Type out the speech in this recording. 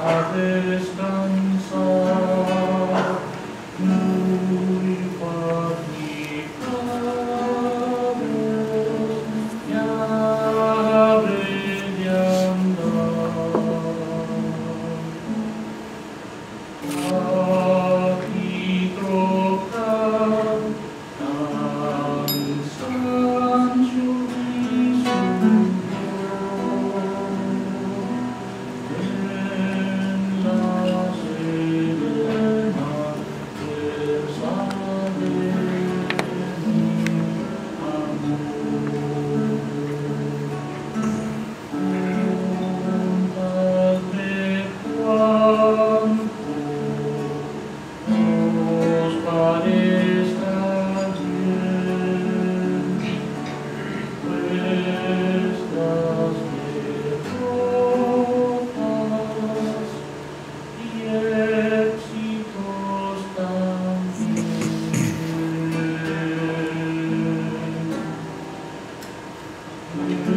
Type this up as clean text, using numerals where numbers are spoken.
descansar, muy fatigados, ya de andar. Aquí trocar, Sancho y su en la serena fuerza de mi amor. Contadme cuánto os parezca bien vuestras derrotas y éxitos también.